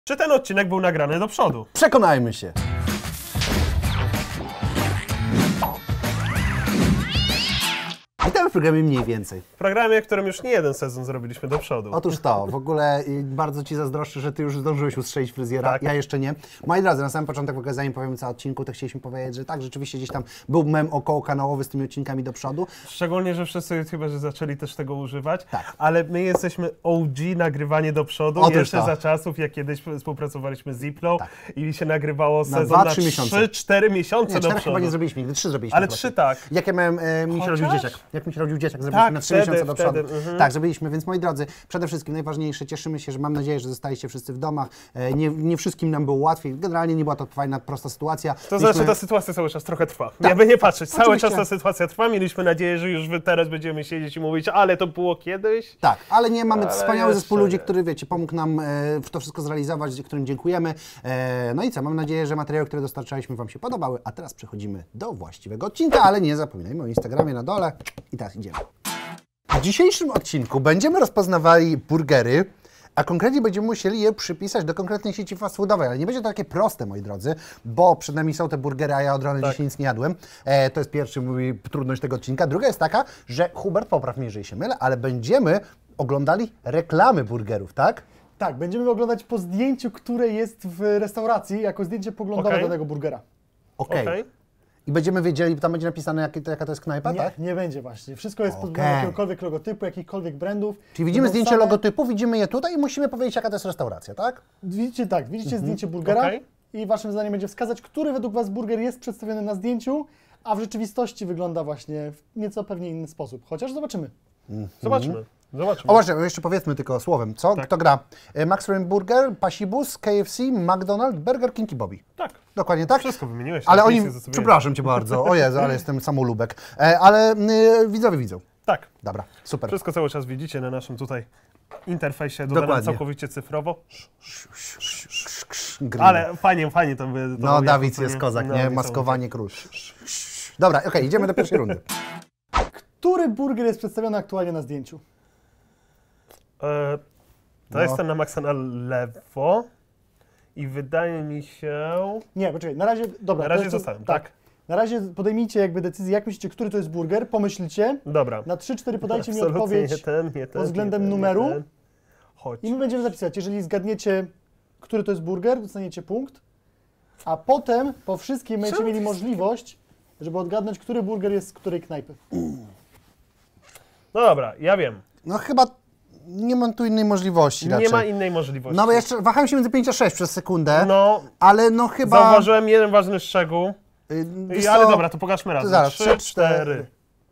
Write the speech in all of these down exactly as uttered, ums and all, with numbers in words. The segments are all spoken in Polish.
Czy ten odcinek był nagrany do przodu? Przekonajmy się. Witamy w programie Mniej Więcej. W programie, w którym już nie jeden sezon zrobiliśmy do przodu. Otóż to, w ogóle bardzo Ci zazdroszczę, że Ty już zdążyłeś ustrzelić fryzjera, Tak. ja jeszcze nie. Moi drodzy, na samym początek, w ogóle zanim powiem co o odcinku, to chcieliśmy powiedzieć, że tak, rzeczywiście gdzieś tam był mem około kanałowy z tymi odcinkami do przodu. Szczególnie, że wszyscy youtuberzy zaczęli też tego używać, Tak. ale my jesteśmy O G nagrywanie do przodu, Otóż jeszcze to. za czasów, jak kiedyś współpracowaliśmy z Ziplo Tak. i się nagrywało sezon dwa, na trzy miesiące. trzy cztery miesiące Nie, do czterech przodu. chyba nie zrobiliśmy nigdy, trzy zrobiliśmy. Ale chyba. trzy tak. Jak ja miałem, e, mi się Chociaż? rodził dzieciak. Jak mi się rodził dzieciak, zrobiliśmy Tak, na trzy wtedy, miesiące do przodu. wtedy, mhm. Tak, zrobiliśmy, więc moi drodzy, przede wszystkim najważniejsze, cieszymy się, że mam nadzieję, że zostaliście wszyscy w domach. E, nie, nie wszystkim nam było łatwiej. Generalnie nie była to fajna, prosta sytuacja. To Mieliśmy- znaczy ta sytuacja cały czas trochę trwa. Jakby nie patrzeć, cały oczywiście. czas ta sytuacja trwa. Mieliśmy nadzieję, że już wy teraz będziemy siedzieć i mówić, ale to było kiedyś. Tak, ale nie, mamy Ale wspaniały zespół jeszcze ludzi, nie. który, wiecie, pomógł nam e, to wszystko zrealizować, którym dziękujemy. E, no i co, mam nadzieję, że materiały, które dostarczaliśmy Wam się podobały, a teraz przechodzimy do właściwego odcinka, ale nie zapominajmy o Instagramie na dole i teraz idziemy. W dzisiejszym odcinku będziemy rozpoznawali burgery, a konkretnie będziemy musieli je przypisać do konkretnej sieci fast foodowej, ale nie będzie to takie proste, moi drodzy, bo przed nami są te burgery, a ja od rana Tak. dzisiaj nic nie jadłem. E, to jest pierwsza mój trudność tego odcinka. Druga jest taka, że Hubert, popraw mnie, jeżeli się mylę, ale będziemy oglądali reklamy burgerów, tak? Tak, będziemy oglądać po zdjęciu, które jest w restauracji, jako zdjęcie poglądowe Okej. danego burgera. Okej. Okej. I będziemy wiedzieli, tam będzie napisane, jak, jaka to jest knajpa, Nie, tak? nie będzie właśnie. Wszystko jest Okej. pod jakiegokolwiek logotypu, jakichkolwiek brandów. Czyli widzimy Będą zdjęcie same- logotypu, widzimy je tutaj i musimy powiedzieć, jaka to jest restauracja, tak? Widzicie tak, widzicie zdjęcie burgera Okej. i waszym zadaniem będzie wskazać, który według was burger jest przedstawiony na zdjęciu, a w rzeczywistości wygląda właśnie w nieco pewnie inny sposób. Chociaż zobaczymy. Zobaczmy. Zobaczmy. O właśnie, jeszcze powiedzmy tylko słowem, co? Tak. Kto gra? E, Max Ryan Burger, Pasibus, K F C, McDonald's, Burger King i Bobby. Tak. Dokładnie tak? Wszystko wymieniłeś. Ale tak, oni, nic nie zasobiłem. przepraszam Cię bardzo, o Jezu, ale jestem samolubek. E, ale y, widzowie widzą. Tak. Dobra, super. Wszystko cały czas widzicie na naszym tutaj interfejsie, dodanym Dokładnie. całkowicie cyfrowo. Grill. Ale fajnie, fajnie to by... To No, jako Dawid co jest nie- kozak, no, nie? niesamowite. Maskowanie krusz. Dobra, okej, idziemy do pierwszej rundy. Który burger jest przedstawiony aktualnie na zdjęciu? E, to No. jest ten na maksa na lewo i wydaje mi się... Nie, poczekaj, na razie, dobra. Na to razie jest to- zostałem, tak? Na razie podejmijcie jakby decyzję, jak myślicie, który to jest burger, pomyślcie. Dobra. Na trzy cztery podajcie mi Absolutnie odpowiedź nie ten, nie ten, pod względem nie ten, numeru. Nie ten. Chodź. I my będziemy zapisywać. Jeżeli zgadniecie, który to jest burger, dostaniecie punkt, a potem po wszystkim będziecie Czemu mieli ty- możliwość, żeby odgadnąć, który burger jest z której knajpy. No dobra, ja wiem. No chyba nie mam tu innej możliwości Nie raczej. ma innej możliwości. No bo jeszcze wahałem się między pięć a sześć przez sekundę, No, ale no chyba... zauważyłem jeden ważny szczegół. Y, wiesz I, ale co? dobra, to pokażmy razem. zaraz, Trzy, trzy, cztery. cztery.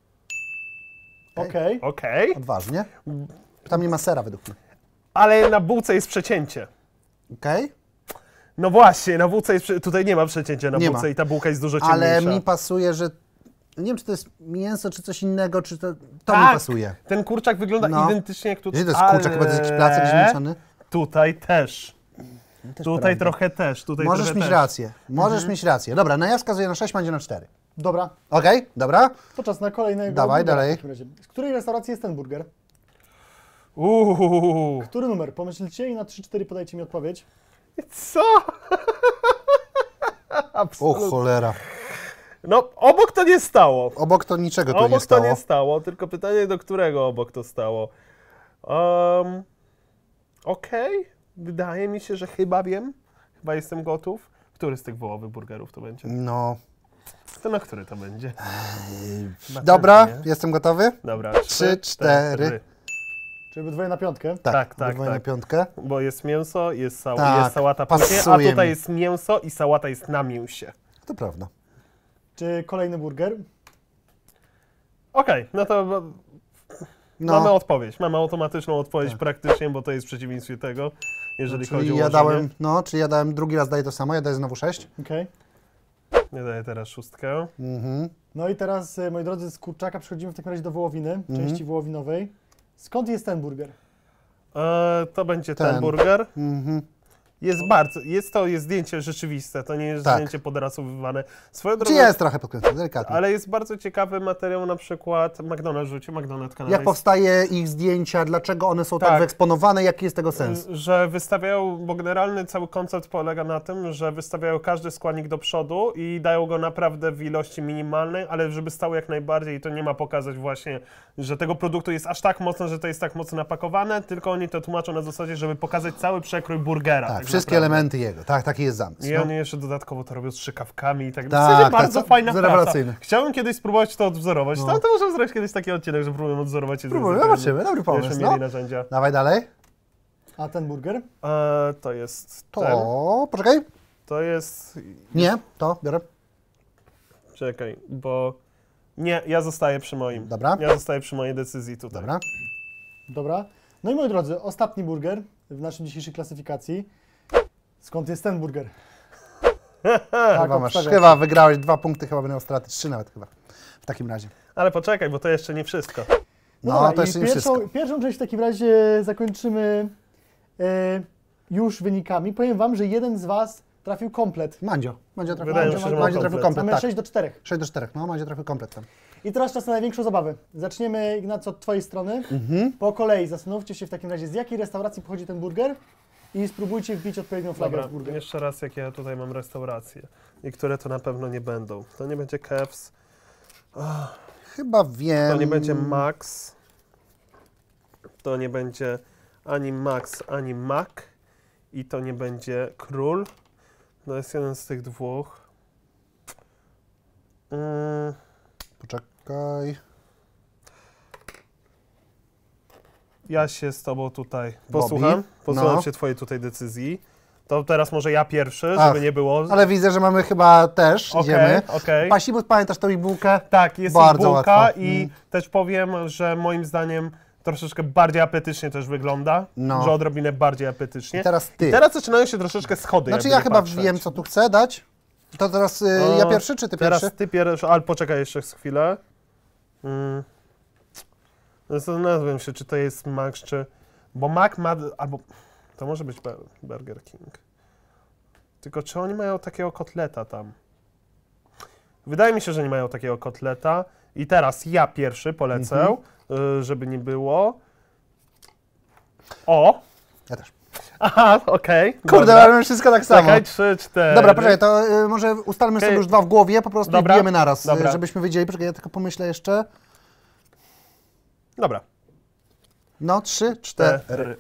Okej. Okej. Odważnie. Tam nie ma sera według mnie. Ale na bułce jest przecięcie. Okej? No właśnie, na bułce jest... prze- Tutaj nie ma przecięcia na Nie bułce ma. i ta bułka jest dużo ciemniejsza. Ale mi pasuje, że... Nie wiem, czy to jest mięso, czy coś innego, czy to... To tak, mi pasuje. ten kurczak wygląda No. identycznie jak tutaj. Gdzie to jest kurczak? Chyba to jest jakiś placek ziemniaczany? Tutaj też. Też Tutaj prawda. trochę też. Tutaj Możesz trochę mieć też. rację. Możesz mieć rację. Dobra, no ja wskazuję na sześć, będzie na cztery. Dobra, Okej? Dobra? to czas na kolejnego Dawaj, burgera dalej. w takim razie. Z której restauracji jest ten burger? Uuu. Który numer? Pomyślcie i na trzy cztery podajcie mi odpowiedź. Co? O Absolutnie. cholera. No, obok to nie stało. Obok to niczego tu Obok nie stało. to nie stało, tylko pytanie, do którego obok to stało. Um, Okej, wydaje mi się, że chyba wiem. Chyba jestem gotów. Który z tych wołowych burgerów to będzie? No. To na który to będzie? Na Dobra, ten, nie? jestem gotowy? Dobra, Trzy, cztery. Czyli obydwoje na piątkę. Tak, tak, podwójna tak. piątkę. Bo jest mięso, jest, sał Tak, jest sałata pęcznie, a pasuje tutaj mi. jest mięso i sałata jest na mięsie. To prawda. Czy kolejny burger? Okej, no to No, mamy odpowiedź. Mamy automatyczną odpowiedź praktycznie, bo to jest w przeciwieństwie tego, jeżeli chodzi o czyli ja ułożenie. dałem, no, czyli ja dałem drugi raz daję to samo, ja daję znowu sześć. Okej. Nie daję teraz szóstkę. Mhm. No i teraz, e, moi drodzy, z kurczaka przechodzimy w takim razie do wołowiny, Mhm. części wołowinowej. Skąd jest ten burger? E, to będzie ten, Ten. burger. Mhm. Jest bardzo, jest to jest zdjęcie rzeczywiste, to nie jest Tak. zdjęcie podrasowywane. Swoją Czy drogą, jest trochę podkręcony, delikatnie. ale jest bardzo ciekawy materiał, na przykład McDonald's rzucił, McDonald's kanał Jak jest, powstaje ich zdjęcia, dlaczego one są tak, Tak. wyeksponowane, jaki jest tego sens? że wystawiają, bo generalny cały koncept polega na tym, że wystawiają każdy składnik do przodu i dają go naprawdę w ilości minimalnej, ale żeby stał jak najbardziej i to nie ma pokazać właśnie, że tego produktu jest aż tak mocno, że to jest tak mocno napakowane, tylko oni to tłumaczą na zasadzie, żeby pokazać cały przekrój burgera. Tak, tak wszystkie naprawdę. elementy jego, tak, taki jest zamysł. I No. oni jeszcze dodatkowo to robią z strzykawkami i tak Tak, dalej. W sensie tak, bardzo co- fajna praca. rewelacyjne. Chciałbym kiedyś spróbować to odwzorować. No. No. To możemy zrobić kiedyś taki odcinek, że próbujemy odwzorować. jeden z Próbuj, tych, zobaczymy, dobry pomysł, żebyśmy no. mieli narzędzia. Dawaj dalej. A ten burger? E, to jest To, ten. poczekaj. To jest... Nie, to biorę. Czekaj, bo... Nie, ja zostaję przy moim. Dobra. Ja zostaję przy mojej decyzji tutaj. Dobra. Dobra. No i moi drodzy, ostatni burger w naszej dzisiejszej klasyfikacji. Skąd jest ten burger? Tak, Chyba, masz, obstawiam. chyba wygrałeś dwa punkty, chyba będą straty, trzy nawet chyba. W takim razie. Ale poczekaj, bo to jeszcze nie wszystko. No, dobra, to i jeszcze nie pierwszą, wszystko. pierwszą część w takim razie zakończymy e, już wynikami. Powiem wam, że jeden z was trafił komplet. Mandzio. Mandzio trafił, Wydaje mi Mandzio, się, że ma Mandzio trafił komplet. komplet, Mamy tak. sześć do czterech. sześć do czterech, no Mandzio trafił komplet tam. I teraz czas na największą zabawę. Zaczniemy, Ignacy, od twojej strony. Mhm. Po kolei zastanówcie się w takim razie, z jakiej restauracji pochodzi ten burger i spróbujcie wbić odpowiednią flagę Dobra, w burger. jeszcze raz, jakie ja tutaj mam restauracje. Niektóre to na pewno nie będą. To nie będzie K F C. Chyba wiem. To nie będzie Max. To nie będzie ani Max, ani Mac. I to nie będzie Król. To jest jeden z tych dwóch. Mm, Poczekaj. ja się z tobą tutaj Bobby? posłucham. Posłucham No. się twojej tutaj decyzji. To teraz może ja pierwszy, Ach, żeby nie było. Ale widzę, że mamy chyba też, Okej, idziemy. okej. Pasibus, pamiętasz tą ich bułkę? Tak, jest Bardzo ich bułka łatwo. i Mm. też powiem, że moim zdaniem troszeczkę bardziej apetycznie też wygląda, No. że odrobinę bardziej apetycznie. I teraz ty. I teraz zaczynają się troszeczkę schody. Znaczy jakby ja nie chyba patrzeć. wiem, co tu chcę dać. To teraz y, O, ja pierwszy, czy ty Teraz pierwszy? ty pierwszy, ale poczekaj jeszcze chwilę. Mm. Zastanawiam się, czy to jest Mac, czy... Bo Mac ma... albo... To może być Be- Burger King. Tylko czy oni mają takiego kotleta tam? Wydaje mi się, że nie mają takiego kotleta. I teraz ja pierwszy polecę, Mhm. y, żeby nie było. O! Ja też. Aha, okej. Kurde, dobra. ale mamy wszystko tak samo. Czekaj, trzy, cztery. Dobra, poczekaj, to y, może ustalmy Okej. sobie już dwa w głowie, po prostu Dobra, i bijemy naraz, y, dobra. żebyśmy wiedzieli. Poczekaj, ja tylko pomyślę jeszcze. Dobra. No, trzy, cztery. Cztery.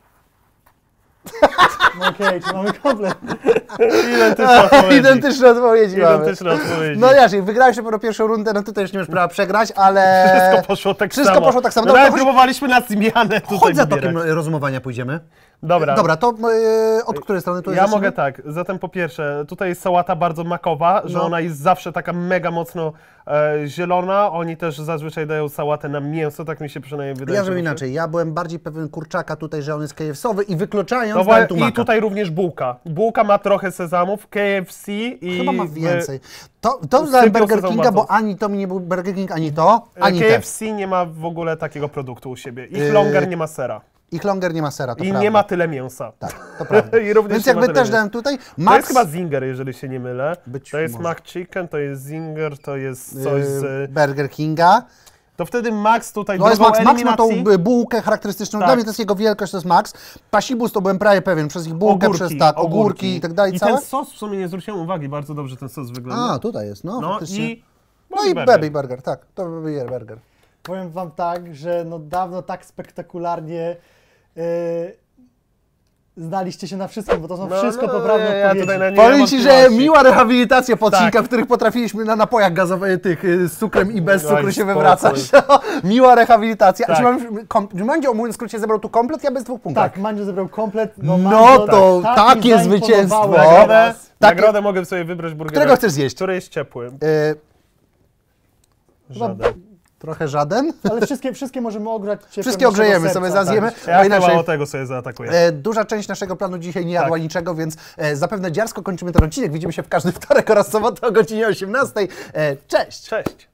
No okej, czy mamy komplet? Identyczne odpowiedzi. Identyczne odpowiedzi mamy. Identyczne odpowiedzi. No Jasiek, wygrałeś dopiero pierwszą rundę, no tutaj już nie masz prawa przegrać, ale... Wszystko poszło tak Wszystko samo. poszło tak samo. No, Dobra, nawet to chodź- próbowaliśmy na zmianę tutaj Chodź za wybierać. tokiem rozumowania pójdziemy. Dobra. Dobra, to y, od której strony tu Ja zaczniemy? mogę tak, zatem po pierwsze, tutaj jest sałata bardzo makowa, że No. ona jest zawsze taka mega mocno e, zielona. Oni też zazwyczaj dają sałatę na mięso, tak mi się przynajmniej wydaje. Ja że żebym muszę- inaczej, ja byłem bardziej pewien kurczaka tutaj, że on jest K F C-owy i wykluczając No dałem bo, tu i maka. tutaj również bułka. Bułka ma trochę sezamów, K F C i... Chyba ma w- więcej. To, to sypią dałem Burger sezam Kinga, bo bardzo. ani to mi nie był Burger King, ani to, ani K te. F C nie ma w ogóle takiego produktu u siebie. Ich Yy, longer nie ma sera. Ich longer nie ma sera, to I prawda. nie ma tyle mięsa. Tak, to prawda. I również Więc nie ma jakby tyle też mięsa. dałem tutaj. To Max, jest chyba Zinger, jeżeli się nie mylę. Być to jest może. McChicken, to jest Zinger, to jest coś yy, z... Burger Kinga. To wtedy Max tutaj To jest drugą Max. Max ma tą eliminacji. b- bułkę charakterystyczną. Tak. Dla mnie to jest jego wielkość, to jest Max. Pasibus to byłem prawie pewien, przez ich bułkę, Ogórki, przez tak, ogórki, i tak dalej. I całe. ten sos w sumie nie zwróciłem uwagi, bardzo dobrze ten sos wygląda. A, tutaj jest, no, no faktycznie. i... No i Burger. Baby Burger, tak, to Baby Burger. Powiem wam tak, że no dawno tak spektakularnie yy, znaliście się na wszystkim, bo to są No, wszystko no, poprawne ja odpowiedzi. tutaj na nie Powiem mam ci, że wątpliwości. miła rehabilitacja po odcinkach, Tak. w których potrafiliśmy na napojach gazowych tych y, z cukrem i bez Oj, cukru się spoko. wywracać. miła rehabilitacja. Tak. A czy mam, kom, czy Mandzio, mówiąc w skrócie, zebrał tu komplet, ja bez dwóch punktów. Tak, Mandzio zebrał komplet. No, No Mandzio, to tak, takie mi zaimponowało zwycięstwo. Nagrodę, was. Takie- nagrodę mogę sobie wybrać burgera. Którego chcesz zjeść? Który jest ciepły. Y, Żaden. trochę żaden. Ale wszystkie, wszystkie możemy ograć ciepłem Wszystkie naszego ogrzejemy, serca, sobie tak. zazjemy. Ja Bo chyba inaczej, o tego sobie zaatakuję. e, duża część naszego planu dzisiaj nie jadła Tak. niczego, więc e, zapewne dziarsko kończymy ten odcinek. Widzimy się w każdy wtorek oraz sobotę o godzinie osiemnastej. E, cześć! Cześć.